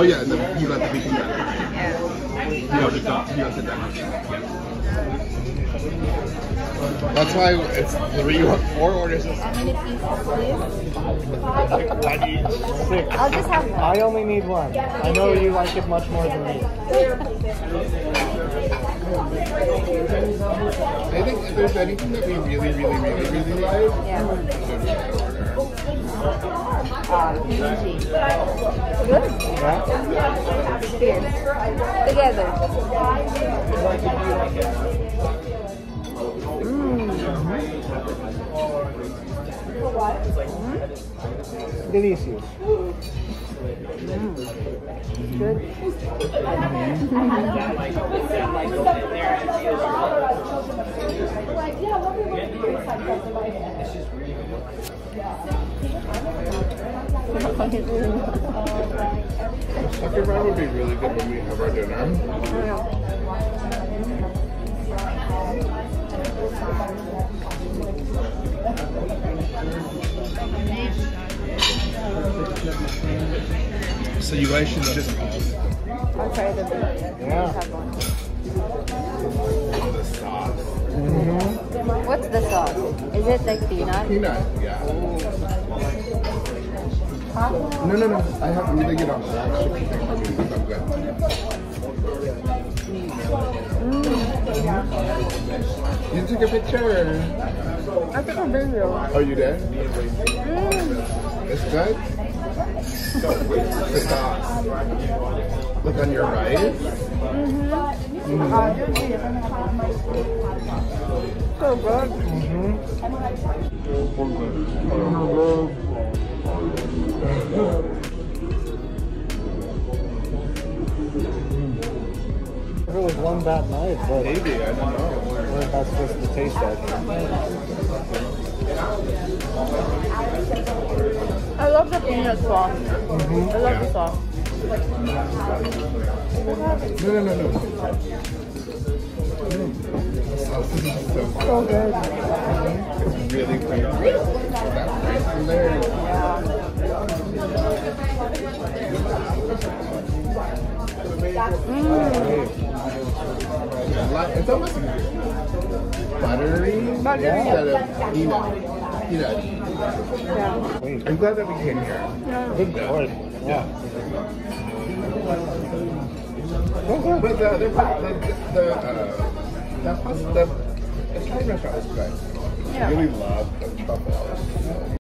Oh yeah, you got the bacon bread. Yeah. You got the done. That's why it's 3 or 4 orders. How many pieces, please? Like 6. I'll just have one. I only need 1. I know you like it much more than me. I think if there's anything that we really like, Yeah. Easy. Good? Yeah? Here. Together. Delicious. Good. sucker fry would be really good when we have our dinner. So you guys should just pause. I'll try the beef. Yeah. Have one. The sauce. What's the sauce? Is it like peanut? Peanut, yeah. No. I have really good on that. So good. You took a picture. I took a video. Oh, you did? It's good? The sauce. Look on your right. So good. If it was one bad night, but Maybe, I don't know. that's just the taste of it. I love the peanut sauce. I love the sauce. No. The sauce is so good. It's really good. That rice in there. It's almost buttery instead of peanutty. Yeah. I'm glad that we came here. Good choice. Yeah. But the other part, the Italian restaurant was good. Yeah. I really love the truffles.